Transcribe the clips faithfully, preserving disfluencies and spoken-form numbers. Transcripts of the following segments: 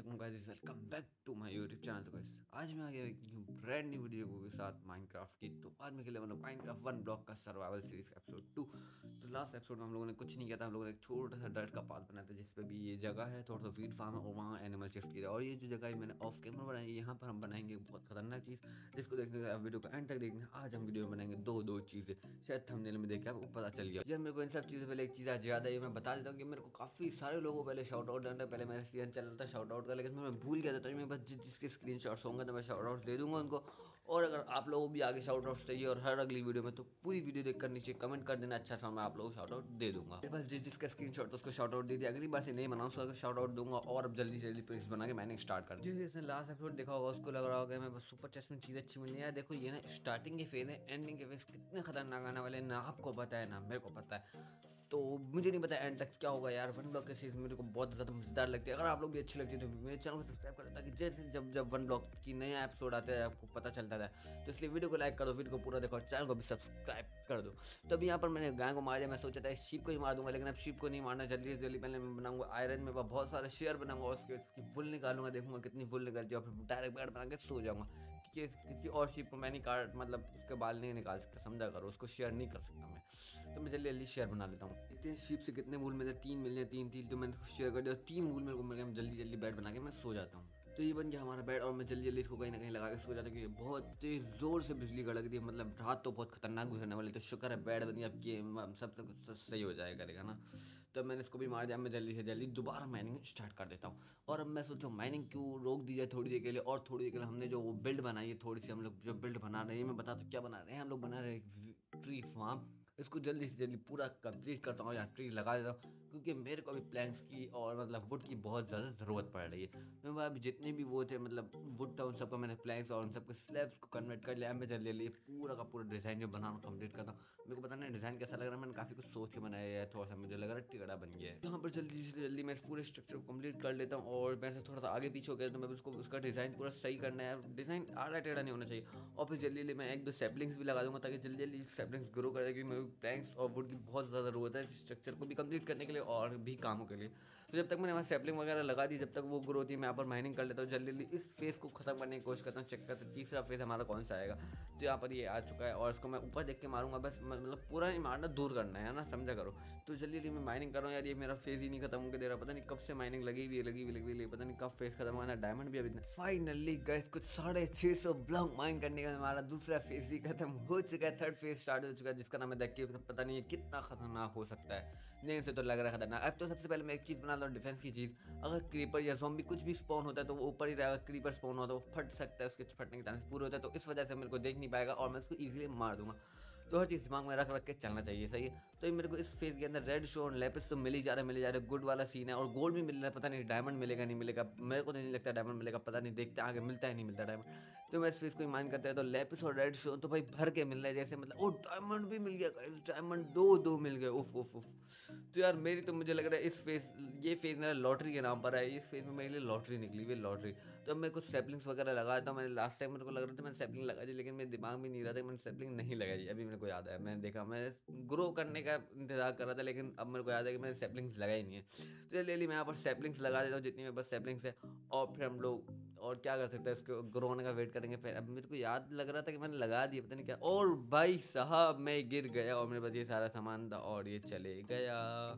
वालेकुम guys, welcome back to my YouTube channel. तो guys आज मैं आ गया एक न्यू ब्रांड न्यू वीडियो के साथ माइनक्राफ्ट की। तो आज मैं खेलने वाला हूं माइनक्राफ्ट वन ब्लॉक का सर्वाइवल सीरीज का एपिसोड टू। तो लास्ट एपिसोड में हम लोगों ने कुछ नहीं किया था, हम लोगों ने एक छोटा सा डर्ट का पाथ बनाया था जिस पे भी ये जगह है, थोड़ा सा फीड फार्म है और वहाँ एनिमल शिफ्ट किया था। और ये जो जगह मैंने ऑफ कैमरा बनाई है, यहाँ पर हम बनाएंगे बहुत खतरनाक चीज़ जिसको देखने का वीडियो को एंड तक देखना। आज हम वीडियो में बनाएंगे दो दो चीज़ें, शायद थंबनेल में देख के आपको पता चल गया। यार मेरे को इन सब चीज़ों पहले एक चीज़ आज याद आई, मैं बता देता हूँ कि मेरे को काफ़ी सारे लोगों को पहले शाउट आउट करना है। पहले मेरा सीजन चल रहा था शाउट आउट का, लेकिन मैं भूल गया था। तो मैं बस जिस जिसके स्क्रीन शॉट्स होंगे तो मैं शाउट आउट दे दूंगा उनको। और अगर आप लोगों को भी आगे शाउट आउट चाहिए और हर अगली वीडियो में, तो पूरी वीडियो देखकर नीचे कमेंट कर देना, अच्छा सा मैं आप लोगों को शाउट आउट दे दूंगा। मेरे पास जिस जिसका स्क्रीन शॉट उसको शाउट आउट दे दिया, अगली बार से नहीं बनाऊँ उसको शाउट आउट दूंगा। और अब जल्दी जल्दी पेज बना के मैंने स्टार्ट कर जिस जिसने लास्ट एपिसोड देखा होगा उसको लग रहा होगा मैं बस सुपर चेस्ट में चीज़ अच्छी मिलनी है। देखो ये ना स्टार्टिंग के फेज है, एंडिंग के फेज कितने खतरनाक आने वाले ना आपको पता है ना मेरे को पता है। तो मुझे नहीं पता एंड तक क्या होगा यार। वन ब्लॉक की सीरीज मेरे को बहुत ज़्यादा मजेदार लगती है। अगर आप लोग भी अच्छी लगती है तो मेरे चैनल को सब्सक्राइब करें, ताकि जैसे जब जब वन ब्लॉक की नया एपिसोड आता है आपको पता चलता है। तो इसलिए वीडियो को लाइक कर दो, वीडियो को पूरा देखो और चैनल को भी सब्सक्राइब कर दो। तो अभी यहाँ पर मैंने गाय को मार दिया। मैं सोचा था शीप को ही मार दूंगा, लेकिन अब शीप को नहीं मारना। जल्दी से जल्दी पहले मैं बनाऊंगा आयरन में बहुत सारे शेयर बनाऊंगा, उसके उसकी वुल निकालूंगा, देखूंगा कितनी वुल निकलती है और फिर डायरेक्ट बेड बना के सो जाऊंगा। कि किसी और शीप को मैं नहीं काट, मतलब उसके बाल नहीं निकाल सकता, समझा करो, उसको शेयर नहीं कर सकता मैं। तो मैं जल्दी जल्दी शेयर बना लेता हूँ। इतने शीप से कितने वूल मिले, तीन मिले, तीन तीन तो मैंने शेयर कर दिया। तीन वूल मेरे को मिल गया, जल्दी जल्दी बेड बना के मैं सो जाता हूँ। तो ये बन गया हमारा बेड और मैं जल्दी जल्दी इसको कहीं ना कहीं लगा के सो जाता हूँ, क्योंकि बहुत तेज जोर से बिजली कड़क रही है। मतलब रात तो बहुत खतरनाक गुजरने वाली। तो शुक्र है बेड बन गया, अब ये सब कुछ सही हो जाएगा करेगा ना। तो मैंने इसको भी मार दिया। मैं जल्दी से जल्दी दोबारा माइनिंग स्टार्ट कर देता हूँ। और अब मैं सोचूँ माइनिंग क्यों रोक दी जाए थोड़ी देर के लिए। और थोड़ी देर के लिए हमने जो वो बिल्ड बनाई है, थोड़ी सी हम लोग जो बिल्ड बना रहे हैं, मैं बता दूँ क्या बना रहे हैं। हम लोग बना रहे हैं ट्री फार्म। इसको जल्दी से जल्दी पूरा कंप्लीट करता हूँ, यहाँ ट्री लगा देता हूँ, क्योंकि मेरे को अभी प्लैंक्स की और मतलब वुड की बहुत ज़्यादा ज़रूरत पड़ रही है। मैं वहाँ अभी जितने भी वो थे मतलब वुड था, उन सबको मैंने प्लैंक्स और उन सबके स्लैब्स को कन्वर्ट कर लिया। मैं जल्दी जल्दी पूरा का पूरा डिज़ाइन जो बनाना कंप्लीट करता हूँ। मेरे को पता नहीं डिज़ाइन कैसा लग रहा है, मैंने काफ़ी कुछ सोच के बनाया है। थोड़ा सा मुझे लग रहा है टिकड़ा बन गया है। यहाँ पर जल्दी से जल्दी मैं इस पूरे स्ट्रक्चर को कंप्लीट कर लेता हूँ। और मैं से थोड़ा सा आगे पीछे हो गया तो मैं उसको उसका डिज़ाइन पूरा सही करना है। डिज़ाइन आड़ा टेढ़ा नहीं होना चाहिए। और फिर जल्दी जल्दी मैं एक दो सैपलिंग्स भी लगा दूंगा, ताकि जल्दी जल्दी सैपलिंग्स ग्रो कर जाए, क्योंकि मेरे प्लैंक्स और वुड की बहुत ज़्यादा ज़रूरत है स्ट्रक्चर को भी कंप्लीट करने के लिए और भी कामों के लिए। तो जब तक मैंने वहाँ सैपलिंग वगैरह लगा दी, जब तक वो ग्रो होती है मैं यहाँ पर माइनिंग कर लेता हूँ। जल्दी जल्दी इस फेज़ को खत्म करने की कोशिश करता हूँ, चेक करता हूँ तीसरा फेज़ हमारा कौन सा आएगा। तो यहाँ पर ये आ चुका है और इसको मैं ऊपर देख के मारूंगा, बस मतलब पूरा नहीं मारना, दूर करना है ना, समझा करो। तो जल्दी जल्दी मैं माइनिंग कर रहा हूँ यार। ये मेरा फेज़ ही नहीं खत्म होकर दे रहा, पता नहीं कब से माइनिंग लगी हुई है लगी हुई लगी हुई पता नहीं कब फेज़ खत्म होगा। डायमंड भी अभी फाइनली गए कुछ साढ़े छः सौ ब्लॉक माइन करने का हमारा दूसरा फेज़ भी खत्म हो चुका है। थर्ड फेज़ स्टार्ट हो चुका है, जिसका नाम है दैट केव। पता नहीं है कितना खतरनाक हो सकता है, नेम से तो लग रहा है खतरनाक। अब तो सबसे पहले मैं एक चीज़ बना लूँ, डिफेंस की चीज़। अगर क्रीपर या ज़ॉम्बी कुछ भी स्पॉन होता है तो वो ऊपर ही रहेगा। क्रीपर स्पॉन होता है तो वो फट सकता है, उसके फटने के चांसेस पूरे होते हैं। तो इस वजह से मेरे को देख नहीं पाएगा और मैं उसको ईजिली मार दूंगा। तो हर चीज़ दिमाग में रख रख के चलना चाहिए, सही है। तो ये मेरे को इस फेज़ के अंदर रेड स्टोन लेपिस तो मिल ही जा रहा है मिल ही जा रहा है, गुड वाला सीन है। और गोल्ड भी मिल रहा है, पता नहीं डायमंड मिलेगा नहीं मिलेगा, मेरे को नहीं लगता डायमंड मिलेगा, पता नहीं, देखते आगे मिलता है नहीं मिलता डायमंड। तो मैं इस फेज़ को माइन करता है तो लेपिस और रेड स्टोन तो भाई भर के मिल रहा है जैसे, मतलब ओ डायमंड भी मिल गया, डायमंड दो दो मिल गए, उफ उफ उफ। तो यार मेरी तो मुझे लग रहा है इस फेज़ ये फेज़ मेरा लॉटरी के नाम पर है। इस फेज़ में मेरे लिए लॉटरी निकली हुई लॉटरी। तो अब मैं कुछ सैपलिंग्स वगैरह लगाता हूँ। मैंने लास्ट टाइम मेरे को लग रहा था मैंने सैपलिंग लगा दी, लेकिन मेरे दिमाग में नहीं रहा था मैंने सैपलिंग नहीं लगाई। अभी मेरे को याद आया, मैंने देखा, मैं ग्रो करने का इंतजार कर रहा था, लेकिन अब मेरे को याद है कि मैंने सैपलिंग्स लगाई नहीं है। तो जल्दी मैं यहाँ पर सैपलिंग्स लगा देता हूँ जितनी मेरे पास सैपलिंग्स है। और फिर हम लोग और क्या कर सकते हैं, उसको ग्रो होने का वेट करेंगे। फिर अब मेरे को याद लग रहा था कि मैंने लगा दिया, पता नहीं क्या। और भाई साहब मैं गिर गया और मेरे पास ये सारा सामान था और ये चले गया।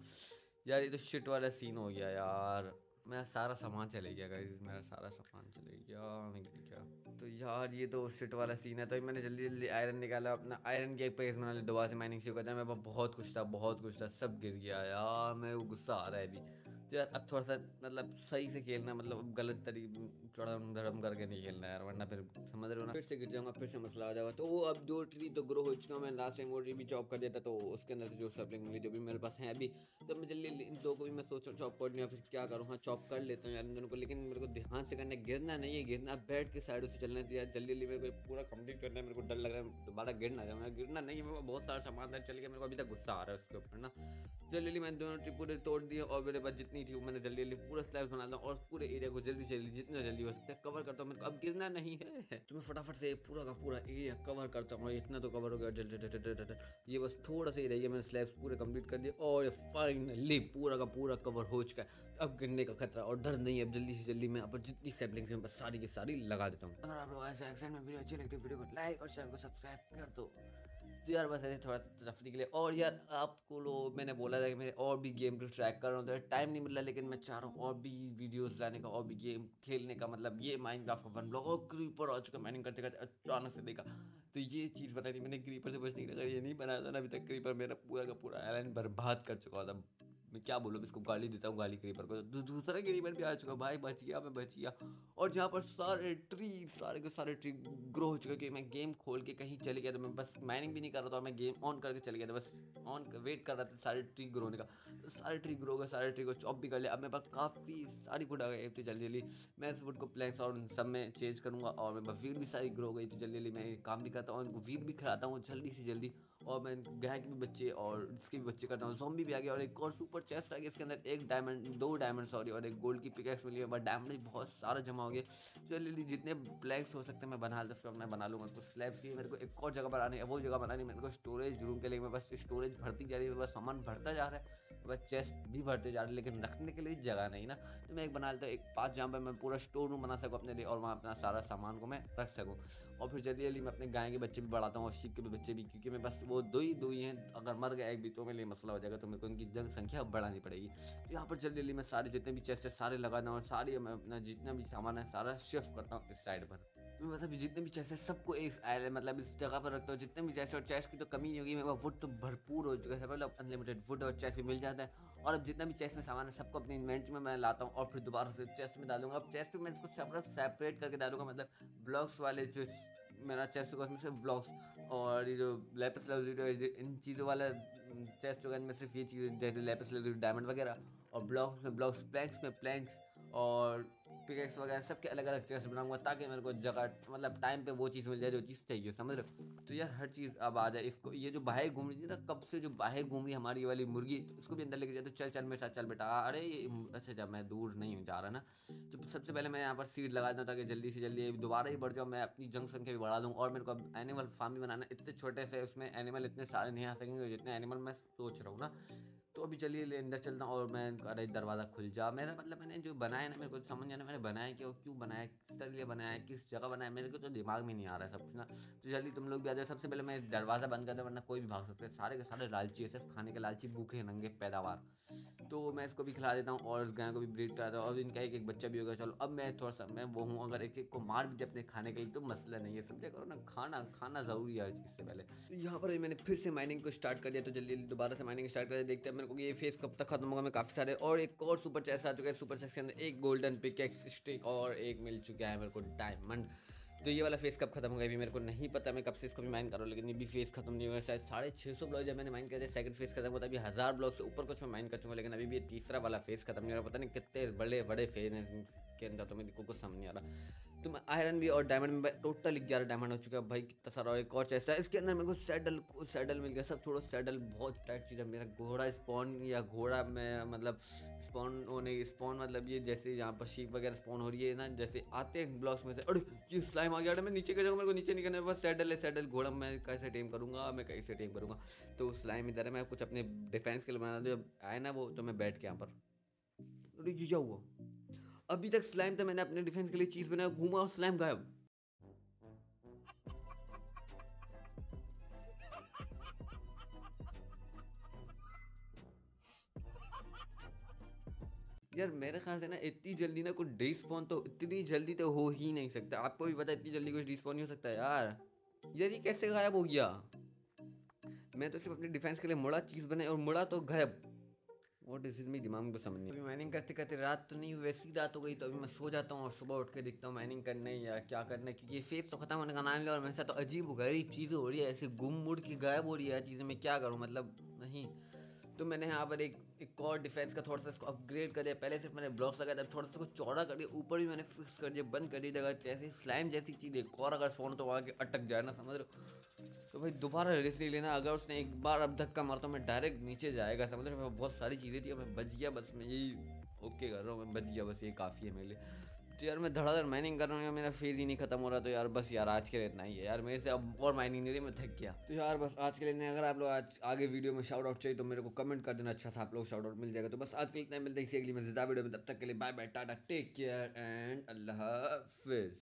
यार ये तो शिट वाला सीन हो गया यार, मेरा सारा सामान चले गया गाइस, मेरा सारा सामान चले गया, मैं गिर गया। तो यार ये तो शिट वाला सीन है। तो मैंने जल्दी जल्दी आयरन निकाला, अपना आयरन की एक पेज बना लिया, दोबारा से माइनिंग शुरू करता है। मेरे पास बहुत कुछ था बहुत कुछ था, सब गिर गया यार, मेरे को गुस्सा आ रहा है अभी। तो यार अब थोड़ा सा मतलब सही से खेलना, मतलब अब गलत तरीके चढ़म धड़म करके नहीं खेलना यार, वरना फिर समझ रहे हो ना, फिर से गिर जाऊंगा, फिर से मसला आ जाएगा। तो वो अब दो ट्री तो ग्रो हो चुका, मैं लास्ट टाइम वो ट्री भी चॉप कर देता, तो उसके अंदर से जो सैपलिंग मिली जो भी मेरे पास है अभी। तो मैं जल्दी इन दो को भी मैं सोच रहा चॉप कर लूँ, फिर क्या करूँ, हाँ चॉप कर लेता हूँ यार इन दोनों को। लेकिन मेरे को ध्यान से करना है, गिरना नहीं है, गिरना बैठ के साइड से चलना है। यार जल्दी जल्दी मेरे को पूरा कंप्लीट करना है, मेरे को डर लग रहा है दोबारा गिर ना जाऊँ। गिरना नहीं है, मेरे को बहुत सारा सामान चल गया, मेरे को अभी तक गुस्सा आ रहा है उसके ऊपर ना। जल्दी जल्दी मैंने दोनों ट्री पूरे तोड़ दिए और मेरे पास जितनी जितनी थी वो मैंने जल्दी जल्दी पूरा स्लैब्स बना लिया और पूरे एरिया को जल्दी जल्दी जितना जल्दी हो सकता है कवर करता हूँ। मेरे को अब गिरना नहीं है, तो मैं फटाफट से पूरा का पूरा एरिया कवर करता हूँ। इतना तो कवर हो गया, ये बस थोड़ा सा ही रह गया, मैंने स्लैब्स पूरे कंप्लीट कर दिए और फाइनली पूरा का पूरा कवर हो चुका है। अब गिरने का खतरा और डर नहीं है। अब जल्दी से जल्दी मैं अब जितनी सैपलिंग्स हैं बस सारी की सारी लगा देता हूँ। अगर आप लोग ऐसे एक्शन में वीडियो अच्छी लगती है वीडियो को लाइक और चैनल को सब्सक्राइब कर दो। तो यार बस ऐसे थोड़ा तफरी के लिए, और यार आपको लोग मैंने बोला था कि मेरे और भी गेम को ट्रैक कर रहा हूँ, तो टाइम नहीं मिल रहा, लेकिन मैं चाह रहा हूँ और भी वीडियोस लाने का और भी गेम खेलने का। मतलब ये माइनक्राफ्ट का वन ब्लॉक और क्रीपर आ चुका, माइनिंग करते करते अचानक से देखा तो ये चीज़ बनाई थी मैंने क्रीपर से बचने की। अगर ये नहीं बनाया था ना अभी तक क्रीपर मेरा पूरा का पूरा आइलैंड बर्बाद कर चुका था। मैं क्या बोलूँ, इसको गाली देता हूँ गाली क्रीपर को। तो दूसरा क्रीपर भी आ चुका, भाई बच गया, मैं बच गया। और जहाँ पर सारे ट्री सारे के सारे ट्री ग्रो हो चुके कि मैं गेम खोल के कहीं चले गया, तो मैं बस माइनिंग भी नहीं कर रहा था, मैं गेम ऑन करके चले गया था, बस ऑन वेट कर रहा था सारे ट्री ग्रो होने का। तो सारे ट्री ग्रो हो गए, सारे ट्री को चॉप भी कर लिया। अब मेरे पास काफ़ी सारी वुड आ गई, तो जल्दी जल्दी मैं इस वुड को प्लैंक्स और सब में चेंज करूँगा। और मेरे पास वीड भी सारी ग्रो हो गई, तो जल्दी जल्दी मैं काम भी करता हूँ, उनको वीड भी खिलाता हूँ जल्दी से जल्दी। और मैं गाय के भी बच्चे और इसके भी बच्चे करता हूँ। ज़ॉम्बी भी आ गया और एक और सुपर चेस्ट आ गया, इसके अंदर एक डायमंड दो डायमंड सॉरी और एक गोल्ड की पिकैक्स मिली है, बट डायमंड बहुत सारा जमा हो गया। चलिए जितने प्लैग्स हो सकते हैं मैं बना लेता हूँ, मैं बना लूँगा। तो स्लैब्स की मेरे को एक और जगह बनानी है, वो जगह बनानी है मेरे को स्टोरेज रूम के लिए। मैं बस स्टोरेज भरती जा रही है, बस सामान भरता जा रहा है, बस चेस्ट भी भरते जा रहे हैं, लेकिन रखने के लिए जगह नहीं ना। तो मैं एक बना लेता हूँ एक पाँच, जहाँ पर मैं पूरा स्टोर रूम बना सकूँ अपने लिए और वहाँ अपना सारा सामान को मैं रख सकूँ। और फिर जल्दी जल्दी मैं अपने गाय के बच्चे भी बढ़ाता हूँ और शीप के भी बच्चे भी, क्योंकि मैं बस वो दो ही दो ही हैं। अगर मर गया एक भी तो मेरे लिए मसला हो जाएगा, तो मेरे को उनकी जनसंख्या बढ़ानी पड़ेगी। तो यहाँ पर जल्दी जल्दी मैं सारे जितने भी चेस्ट है सारे लगाता हूँ और सारी मैं अपना जितना भी सामान है सारा शिफ्ट करता हूँ इस साइड पर। मैं मतलब जितने भी चेस्ट है सबको इस आइलैंड मतलब इस जगह पर रखता हूँ। जितने भी चेस्ट और चेस्ट की तो कमी नहीं होगी, मेरे पास वुड तो भरपूर हो चुका है, मतलब अनलिमिटेड वुड और चेस्ट भी मिल जाता है। और अब जितना भी चेस्ट में सामान है सबको अपने इन्वेंट्री में मैं लाता हूँ और फिर दोबारा से चेस्ट में डालूंगा। अब चेस्ट में मैं इसको सेपरेट सेपरेट करके डालूंगा, मतलब ब्लॉक्स वाले जो मेरा चेस्ट होगा उसमें सिर्फ ब्लॉक्स, और ये जो लैपिस लाजुली इन चीज़ों वाला चेस्ट होगा इनमें सिर्फ ये चीज़ें जैसे लैपिस लाजुली डायमंड वगैरह, और ब्लॉक्स में ब्लॉक्स, प्लैंक्स में प्लैंक्स और पिकेक्स वगैरह सबके अलग अलग चेस्ट बनाऊंगा, ताकि मेरे को जगह मतलब टाइम पे वो चीज़ मिल जाए जो चीज़ चाहिए, समझ रहे हो। तो यार हर चीज़ अब आ जाए। इसको ये जो बाहर घूम रही थी ना कब से, जो बाहर घूम रही है हमारी वाली मुर्गी, तो उसको भी अंदर लेके जाए। तो चल चल मेरे साथ चल बेटा। अरे ये अच्छा जब मैं दूर नहीं हूँ जा रहा ना, तो सबसे पहले मैं यहाँ पर सीड लगा दूँ ताकि जल्दी से जल्दी दोबारा ही बढ़ जाऊँ, मैं अपनी जनसंख्या भी बढ़ा दूँ। और मेरे को अब एनिमल फार्म भी बनाना, इतने छोटे से उसमें एनिमल इतने सारे नहीं आ सकेंगे जितने एनिमल मैं सोच रहा हूँ ना। तो अभी चलिए अंदर चलता हूँ और मैं, अरे दरवाज़ा खुल जा मेरा, मतलब मैंने जो बनाया ना मेरे को समझ जाना मैंने बनाया क्या, क्यों बनाया, किस तरह बनाया, किस जगह बनाया, मेरे को तो दिमाग में नहीं आ रहा है सब कुछ ना। तो जल्दी तुम लोग भी आ जाओ। सबसे पहले मैं दरवाज़ा बंद कर दूँ वरना कोई भी भाग सकते हैं, सारे के सारे लालची है, सिर्फ खाने के लालची, भूखे नंगे पैदावार। तो मैं इसको भी खिला देता हूँ और गाय को भी ब्रीड कराता हूँ और इनका एक एक बच्चा भी होगा। चलो अब मैं थोड़ा सा मैं वो हूँ, अगर एक एक को मार भी दे अपने खाने के लिए तो मसला नहीं है, समझे करो ना। खाना खाना ज़रूरी है हर चीज़ से पहले। तो यहाँ पर मैंने फिर से माइनिंग को स्टार्ट कर दिया, तो जल्दी जल्दी दोबारा से माइनिंग स्टार्ट कर दिया। देखते हैं मेरे को ये फेस कब तक खत्म होगा। मैं काफ़ी सारे और एक और सुपर चेस्ट आ चुका है। सुपर चेस्ट के अंदर एक गोल्डन पिकेक्स स्टिक और एक मिल चुका है मेरे को डायमंड। तो ये वाला फेस कब खत्म होगा अभी मेरे को नहीं पता, मैं कब से इसको भी माइन कर रहा हूँ, लेकिन ये भी फेस खत्म नहीं हुआ। शायद साढ़े छः सौ ब्लॉक जब मैंने माइन किया था सेकंड फेस खत्म होता है, अभी हज़ार ब्लॉक से ऊपर कुछ मैं माइन कर चुका, लेकिन अभी भी ये तीसरा वाला फेस खत्म नहीं हो रहा। पता नहीं कितने बड़े बड़े फेस हैं के अंदर, तो मेरे को कुछ समझ नहीं आ रहा। तो मैं आयरन भी और डायमंड में टोटल ग्यारह डायमंड हो चुका है भाई, कितना सारा। और एक और चेस्ट है इसके अंदर, मेरे को सैडल सैडल मिल गया। सब छोड़ो सैडल बहुत टाइट चीज़ है। मेरा घोड़ा स्पॉन या घोड़ा में मतलब स्पॉन होने स्पॉन मतलब ये जैसे यहाँ पर शीप वगैरह स्पॉन हो रही है ना, जैसे आते हैं ब्लॉक्स में से। अरे ये स्लाइम आ गया, मैं नीचे गिर जाऊँगा, मेरे को नीचे नहीं करना है। बस सैडल है सैडल, घोड़ा मैं कैसे टेम करूँगा, मैं कैसे टेम करूँगा। तो स्लाइम इधर है, मैं कुछ अपने डिफेंस के लिए बना दो, जब आए ना वो तो मैं बैठ के यहाँ पर। अरे ये क्या हुआ, अभी तक स्लाइम था, मैंने अपने डिफेंस के लिए चीज़ बनाया, घूमा और स्लाइम गायब। यार मेरे ख्याल से ना इतनी जल्दी ना कुछ डिस्पॉन तो इतनी जल्दी तो हो ही नहीं सकता। आपको भी पता है इतनी जल्दी कुछ डिस्पॉन नहीं हो सकता यार। यार ये कैसे गायब हो गया, मैं तो सिर्फ अपने डिफेंस के लिए मुड़ा चीज़ बनाई और मुड़ा तो गायब। और डिसीज में दिमाग में तो समझ नहीं। अभी माइनिंग करते करते रात तो नहीं हुई, वैसी रात हो गई, तो अभी मैं सो जाता हूँ और सुबह उठ के देखता हूँ माइनिंग करने या क्या करना है, क्योंकि ये फेस तो खत्म होने का नाम लिया और मेरे साथ तो अजीब गरीब चीज़ें हो रही है, ऐसे गुम मुड़ की गायब हो रही है चीज़ें, मैं क्या करूँ मतलब नहीं। तो मैंने यहाँ पर एक एक और डिफेंस का थोड़ा सा इसको अपग्रेड कर दिया। पहले सिर्फ मैंने ब्लॉक्स लगाया था, थोड़ा सा कुछ चौड़ा कर दिया, ऊपर भी मैंने फिक्स कर दिया, बंद कर दी जगह। जैसे स्लाइम जैसी चीज़ एक और अगर फोन तो वहाँ के अटक जाए ना, समझ रहे हो, तो भाई दोबारा रिस्क नहीं लेना। अगर उसने एक बार अब धक्का मारता हूँ मैं डायरेक्ट नीचे जाएगा, समझ रहे हो। बहुत सारी चीज़ें थी, मैं बच गया, बस मैं यही ओके कर रहा हूँ मैं, बच गया बस, ये काफ़ी है मेरे लिए। तो यार मैं धड़ाधड़ माइनिंग कर रहा हूँ यार, मेरा फेज ही नहीं खत्म हो रहा। तो यार बस यार आज के लिए इतना ही है यार, मेरे से अब और माइनिंग नहीं रही, मैं थक गया। तो यार बस आज के लिए नहीं, अगर आप लोग आज आगे वीडियो में शाउट आउट चाहिए तो मेरे को कमेंट कर देना, अच्छा सा आप लोग शाउट आउट मिल जाएगा। तो बस आज के लिए इतना, मिलते हैं इसी अगली मजेदार वीडियो में, तब तक के लिए bye bye, tata, take care and अल्लाह हाफिज।